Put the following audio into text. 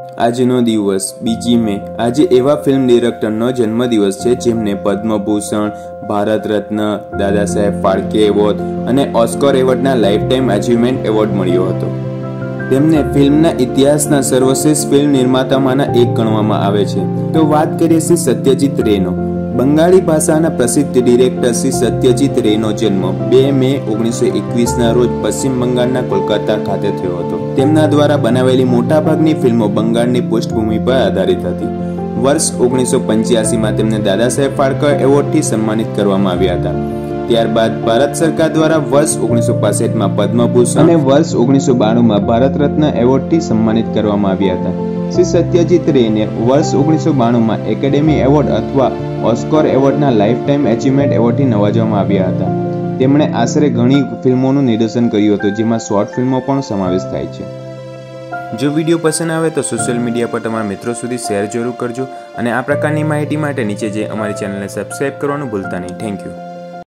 આજનો દિવસ 2 મે આજે એવા ફિલ્મ ડિરેક્ટરનો જન્મદિવસ છે જેમને પદ્મભૂષણ, ભારત રત્ન, દાદા સાહેબ ફાળકે એવોર્ડ અને ઓસ્કર એવોર્ડના લાઈફ ટાઈમ અચીવમેન્ટ એવોર્ડ મળ્યો હતો. તેમને ફિલ્મના ઇતિહાસના સર્વશ્રેષ્ઠ ફિલ્મ નિર્માતામાંના એક ગણવામાં આવે છે. તો વાત કરીએ શ્રી સત્યજીત રેનો. બંગાળી ભાષાના પ્રસિદ્ધ ડિરેક્ટર શ્રી સત્યજીત રેનો જન્મ 2 મે 1921ના રોજ પશ્ચિમ બંગાળના કોલકાતા ખાતે થયો હતો. તેમના દ્વારા બનાવેલી મોટાભાગની ફિલ્મો બંગાળની પૃષ્ઠભૂમિ પર આધારિત હતી. વર્ષ 1985માં તેમને દાદા સાહેબ ફાળકે એવોર્ડથી સન્માનિત કરવામાં આવ્યા હતા. ત્યારબાદ ભારત સરકાર દ્વારા વર્ષ 1965માં પદ્મભૂષણ અને વર્ષ 1992માં ભારત રત્ન એવોર્ડથી સન્માનિત કરવામાં આવ્યા હતા. શ્રી સત્યજીત રેને વર્ષ 1992માં એકેડેમી એવોર્ડ અથવા ઓસ્કર એવોર્ડના લાઈફ ટાઈમ અચીવમેન્ટ એવોર્ડથી નવાજવામાં આવ્યા હતા. તેમણે આશરે ઘણી ફિલ્મોનું નિર્દેશન કર્યું હતું, જેમાં શોર્ટ ફિલ્મો પણ સમાવેશ થાય છે. જો વિડીયો પસંદ આવે તો સોશિયલ મીડિયા પર તમારા મિત્રો સુધી શેર જરૂર કરજો અને આ પ્રકારની માહિતી માટે નીચે જે અમારી ચેનલને સબસ્ક્રાઇબ કરવાનું ભૂલતા નહીં. Thank you.